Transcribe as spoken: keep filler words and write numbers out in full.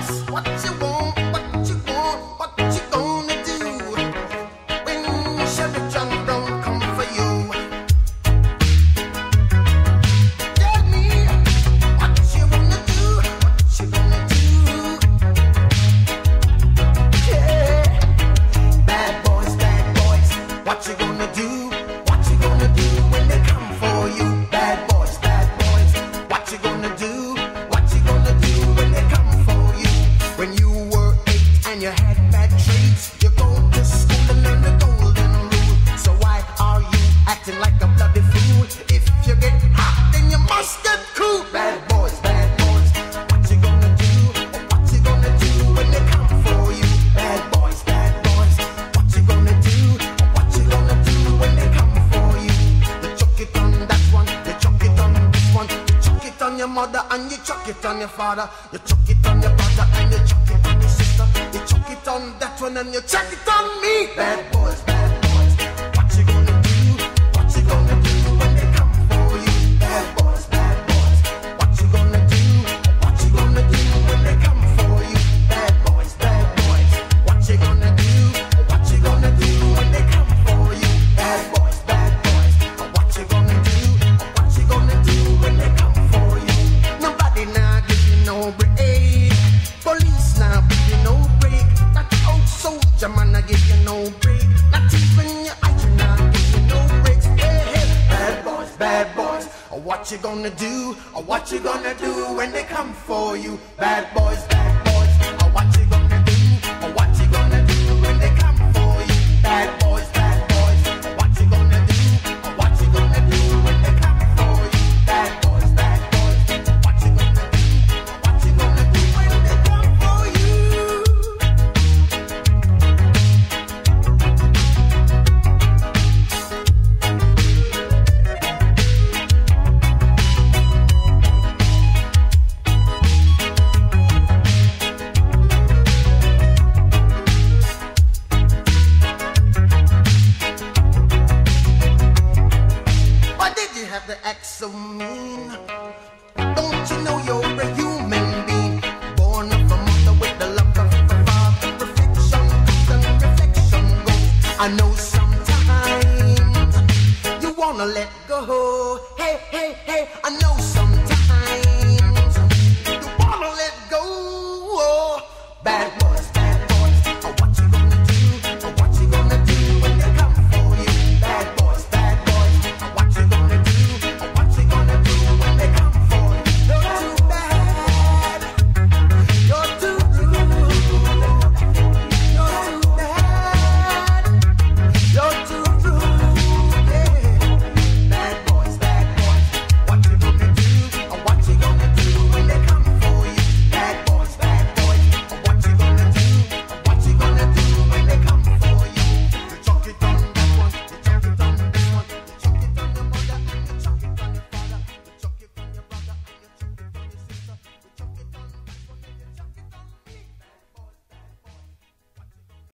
What you want, what you want, what you gonna do when Chevy John Brown come for you? Tell me what you wanna do, what you gonna do? Yeah, bad boys, bad boys, what you gonna do? What you gonna do when they come for you? Bad boys, bad boys, what you gonna do? What you gonna do when they come for you? When you were eight and you had bad traits, you go to school and learn the golden rule. So why are you acting like a bloody fool? If you get hot, then you must get cool. Bad boys, bad boys, what you gonna do? What you gonna do when they come for you? Bad boys, bad boys, what you gonna do? What you gonna do when they come for you? You chuck it on that one, you chuck it on this one, you chuck it on your mother and you chuck it on your father, you chuck it on your brother and you chuck it on your sister, you chuck it on that one and you chuck it on me. Bad boys, bad boys, what you gonna do? What you gonna do when they come for you? Bad boys, bad boys, what you gonna do? What you gonna do when they come for you? Bad boys, bad boys, what you gonna do? What you gonna do when they come for you? Bad boys, bad boys, what you gonna do? What you gonna do when they come for you? Nobody now give you no break. Police now give you no break. That old soldier man I give you no break. Not even your iron now give you no breaks. Hey, hey, bad boys, bad boys, what you gonna do? Or what you gonna do when they come for you? Bad boys, bad boys, or what you gonna do? Or what you gonna do when they come for you? Bad boys, bad boys, what you gonna do? Or what you gonna do when they come for you? Bad boys, bad boys, what you gonna do? What you gonna do when they come for you? Why did you have to act so mean? Don't you know you're a human being? Born of a mother with the love of a father. Reflection comes and reflection goes. I know sometimes you wanna let go. Hey, hey, hey, I know sometimes